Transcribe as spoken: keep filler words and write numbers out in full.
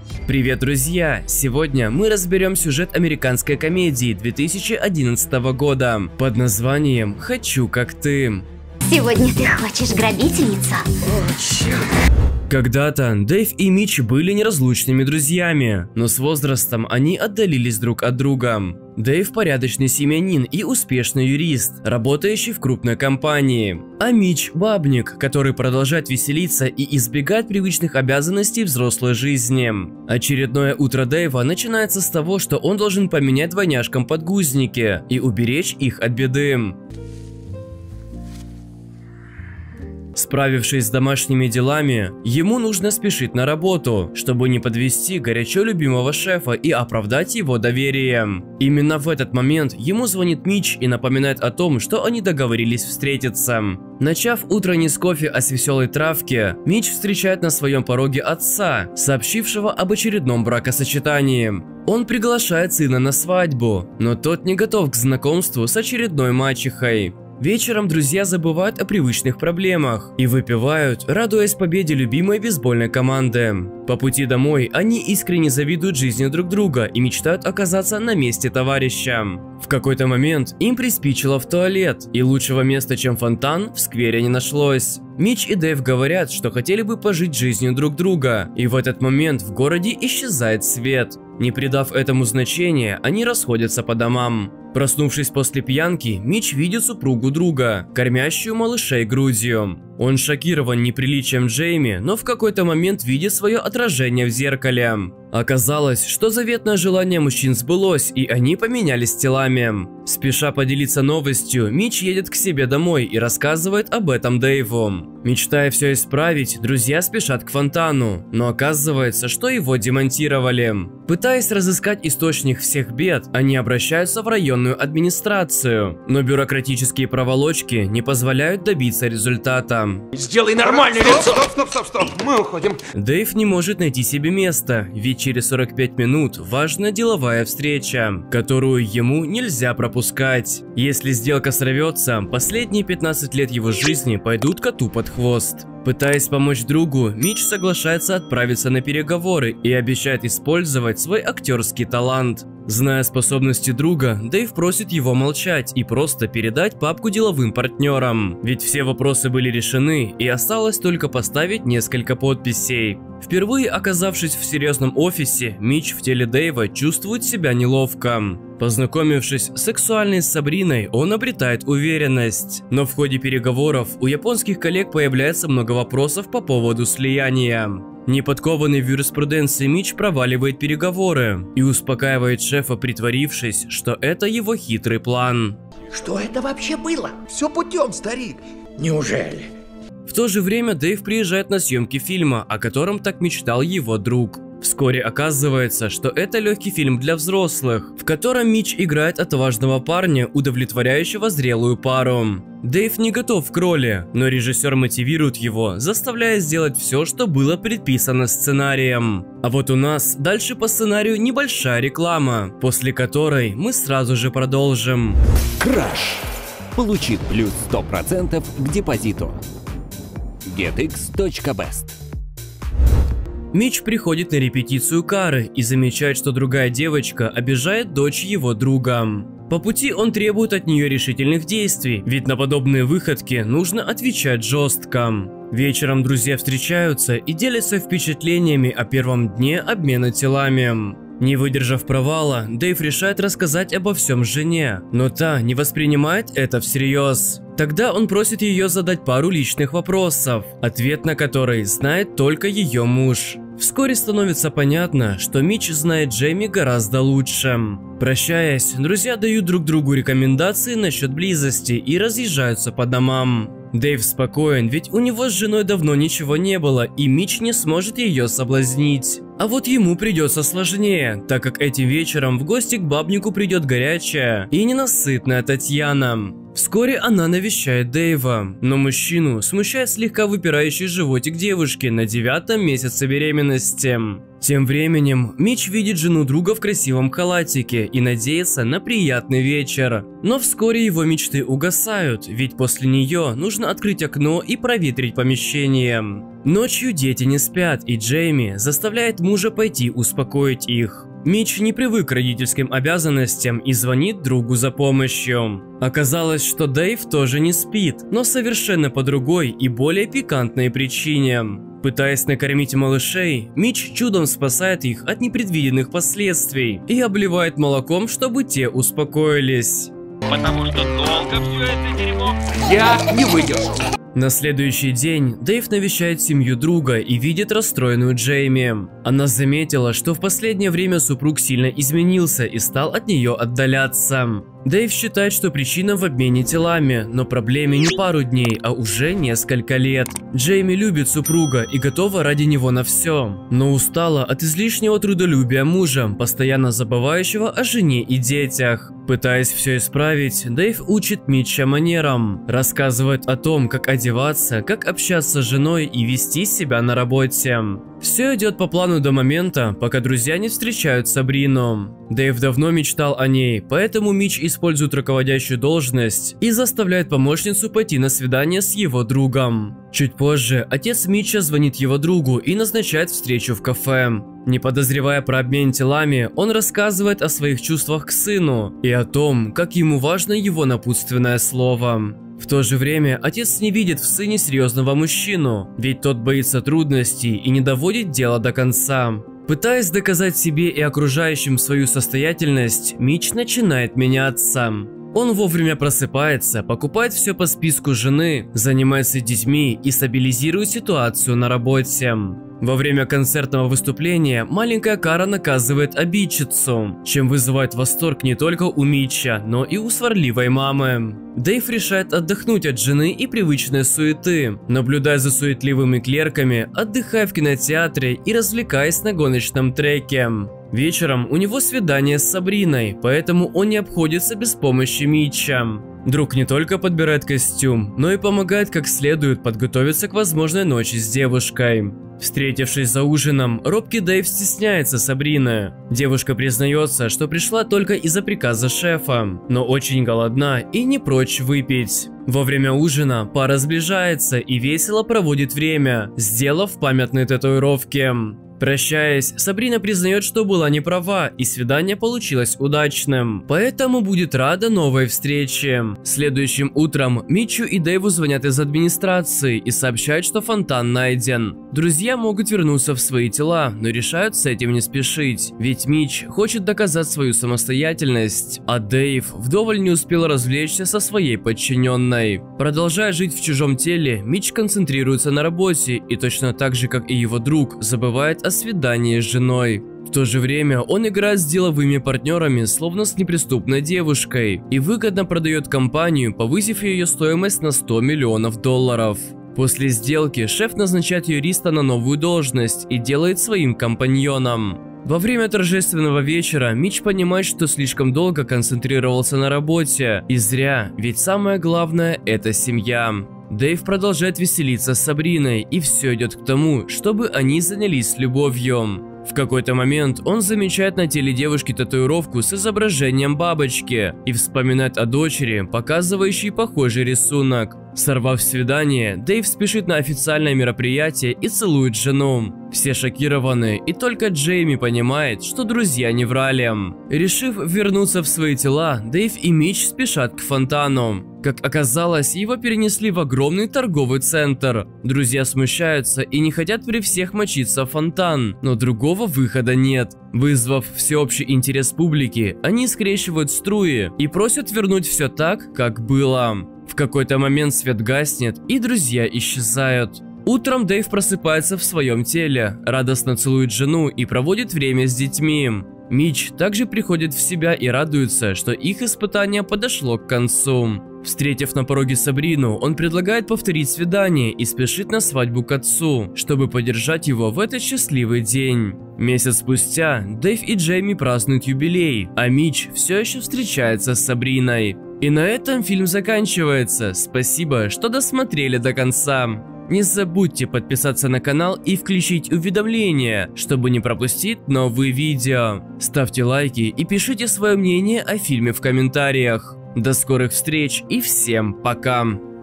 Привет, друзья! Сегодня мы разберем сюжет американской комедии две тысячи одиннадцатого года под названием «Хочу как ты». Сегодня ты хочешь грабительницу? О, черт. Когда-то Дэйв и Митч были неразлучными друзьями, но с возрастом они отдалились друг от друга. Дэйв порядочный семьянин и успешный юрист, работающий в крупной компании. А Митч бабник, который продолжает веселиться и избегать привычных обязанностей взрослой жизни. Очередное утро Дэйва начинается с того, что он должен поменять двойняшкам подгузники и уберечь их от беды. Справившись с домашними делами, ему нужно спешить на работу, чтобы не подвести горячо любимого шефа и оправдать его доверие. Именно в этот момент ему звонит Митч и напоминает о том, что они договорились встретиться. Начав утро не с кофе, а с веселой травки, Митч встречает на своем пороге отца, сообщившего об очередном бракосочетании. Он приглашает сына на свадьбу, но тот не готов к знакомству с очередной мачехой. Вечером друзья забывают о привычных проблемах и выпивают, радуясь победе любимой бейсбольной команды. По пути домой они искренне завидуют жизни друг друга и мечтают оказаться на месте товарища. В какой-то момент им приспичило в туалет, и лучшего места, чем фонтан, в сквере не нашлось. Митч и Дэйв говорят, что хотели бы пожить жизнью друг друга, и в этот момент в городе исчезает свет. Не придав этому значения, они расходятся по домам. Проснувшись после пьянки, Митч видит супругу друга, кормящую малышей грудью. Он шокирован неприличием Джейми, но в какой-то момент видит свое отражение в зеркале. Оказалось, что заветное желание мужчин сбылось, и они поменялись телами. Спеша поделиться новостью, Митч едет к себе домой и рассказывает об этом Дэйву. Мечтая все исправить, друзья спешат к фонтану, но оказывается, что его демонтировали. Пытаясь разыскать источник всех бед, они обращаются в районную администрацию, но бюрократические проволочки не позволяют добиться результата. Сделай нормальное лицо! Стоп, стоп, стоп, стоп, мы уходим. Дэйв не может найти себе места, ведь через сорок пять минут важная деловая встреча, которую ему нельзя пропускать. Если сделка сорвется, последние пятнадцать лет его жизни пойдут коту под хвост. Пытаясь помочь другу, Митч соглашается отправиться на переговоры и обещает использовать свой актерский талант. Зная способности друга, Дэйв просит его молчать и просто передать папку деловым партнерам, ведь все вопросы были решены и осталось только поставить несколько подписей. Впервые оказавшись в серьезном офисе, Митч в теле Дэйва чувствует себя неловко. Познакомившись сексуальной с Сабриной, он обретает уверенность. Но в ходе переговоров у японских коллег появляется много вопросов по поводу слияния. Неподкованный в юриспруденции Митч проваливает переговоры и успокаивает шефа, притворившись, что это его хитрый план. Что это вообще было? Все путем, старик. Неужели? В то же время Дэйв приезжает на съемки фильма, о котором так мечтал его друг. Вскоре оказывается, что это легкий фильм для взрослых, в котором Митч играет отважного парня, удовлетворяющего зрелую пару. Дэйв не готов к роли, но режиссер мотивирует его, заставляя сделать все, что было предписано сценарием. А вот у нас дальше по сценарию небольшая реклама, после которой мы сразу же продолжим. Краш получит плюс сто процентов к депозиту. гетикс точка бест. Митч приходит на репетицию Кары и замечает, что другая девочка обижает дочь его друга. По пути он требует от нее решительных действий, ведь на подобные выходки нужно отвечать жестко. Вечером друзья встречаются и делятся впечатлениями о первом дне обмена телами. Не выдержав провала, Дэйв решает рассказать обо всем жене, но та не воспринимает это всерьез. Тогда он просит ее задать пару личных вопросов, ответ на который знает только ее муж. Вскоре становится понятно, что Митч знает Джейми гораздо лучше. Прощаясь, друзья дают друг другу рекомендации насчет близости и разъезжаются по домам. Дэйв спокоен, ведь у него с женой давно ничего не было, и Митч не сможет ее соблазнить. А вот ему придется сложнее, так как этим вечером в гости к бабнику придет горячая и ненасытная Татьяна. Вскоре она навещает Дэйва, но мужчину смущает слегка выпирающий животик девушки на девятом месяце беременности. Тем временем, Митч видит жену друга в красивом халатике и надеется на приятный вечер. Но вскоре его мечты угасают, ведь после нее нужно открыть окно и проветрить помещение. Ночью дети не спят, и Джейми заставляет мужа пойти успокоить их. Митч не привык к родительским обязанностям и звонит другу за помощью. Оказалось, что Дэйв тоже не спит, но совершенно по другой и более пикантной причине. Пытаясь накормить малышей, Митч чудом спасает их от непредвиденных последствий и обливает молоком, чтобы те успокоились. Потому что долго все это дерьмо. Я не выдержу. На следующий день Дэйв навещает семью друга и видит расстроенную Джейми. Она заметила, что в последнее время супруг сильно изменился и стал от нее отдаляться. Дэйв считает, что причина в обмене телами, но проблеме не пару дней, а уже несколько лет. Джейми любит супруга и готова ради него на все, но устала от излишнего трудолюбия мужа, постоянно забывающего о жене и детях. Пытаясь все исправить, Дэйв учит Митча манерам, рассказывает о том, как одеваться, как общаться с женой и вести себя на работе. Все идет по плану до момента, пока друзья не встречают Сабрину. Дэйв давно мечтал о ней, поэтому Митч использует руководящую должность и заставляет помощницу пойти на свидание с его другом. Чуть позже отец Митча звонит его другу и назначает встречу в кафе. Не подозревая про обмен телами, он рассказывает о своих чувствах к сыну и о том, как ему важно его напутственное слово. В то же время отец не видит в сыне серьезного мужчину, ведь тот боится трудностей и не доводит дело до конца. Пытаясь доказать себе и окружающим свою состоятельность, Митч начинает меняться. Он вовремя просыпается, покупает все по списку жены, занимается детьми и стабилизирует ситуацию на работе. Во время концертного выступления маленькая Кара наказывает обидчицу, чем вызывает восторг не только у Митча, но и у сварливой мамы. Дэйв решает отдохнуть от жены и привычной суеты, наблюдая за суетливыми клерками, отдыхая в кинотеатре и развлекаясь на гоночном треке. Вечером у него свидание с Сабриной, поэтому он не обходится без помощи Митча. Друг не только подбирает костюм, но и помогает как следует подготовиться к возможной ночи с девушкой. Встретившись за ужином, робкий Дэйв стесняется Сабрины. Девушка признается, что пришла только из-за приказа шефа, но очень голодна и не прочь выпить. Во время ужина пара сближается и весело проводит время, сделав памятные татуировки. Прощаясь, Сабрина признает, что была не права и свидание получилось удачным, поэтому будет рада новой встрече. Следующим утром Митчу и Дэйву звонят из администрации и сообщают, что фонтан найден. Друзья могут вернуться в свои тела, но решают с этим не спешить, ведь Митч хочет доказать свою самостоятельность, а Дэйв вдоволь не успел развлечься со своей подчиненной. Продолжая жить в чужом теле, Митч концентрируется на работе и точно так же, как и его друг, забывает о свидании с женой. В то же время он играет с деловыми партнерами, словно с неприступной девушкой, и выгодно продает компанию, повысив ее стоимость на сто миллионов долларов. После сделки шеф назначает юриста на новую должность и делает своим компаньоном. Во время торжественного вечера Митч понимает, что слишком долго концентрировался на работе, и зря, ведь самое главное – это семья. Дэйв продолжает веселиться с Сабриной, и все идет к тому, чтобы они занялись любовью. В какой-то момент он замечает на теле девушки татуировку с изображением бабочки и вспоминает о дочери, показывающей похожий рисунок. Сорвав свидание, Дэйв спешит на официальное мероприятие и целует жену. Все шокированы, и только Джейми понимает, что друзья не врали. Решив вернуться в свои тела, Дэйв и Митч спешат к фонтану. Как оказалось, его перенесли в огромный торговый центр. Друзья смущаются и не хотят при всех мочиться в фонтан, но другого выхода нет. Вызвав всеобщий интерес публики, они скрещивают струи и просят вернуть все так, как было. В какой-то момент свет гаснет, и друзья исчезают. Утром Дэйв просыпается в своем теле, радостно целует жену и проводит время с детьми. Митч также приходит в себя и радуется, что их испытание подошло к концу. Встретив на пороге Сабрину, он предлагает повторить свидание и спешит на свадьбу к отцу, чтобы поддержать его в этот счастливый день. Месяц спустя Дэйв и Джейми празднуют юбилей, а Митч все еще встречается с Сабриной. И на этом фильм заканчивается. Спасибо, что досмотрели до конца. Не забудьте подписаться на канал и включить уведомления, чтобы не пропустить новые видео. Ставьте лайки и пишите свое мнение о фильме в комментариях. До скорых встреч и всем пока!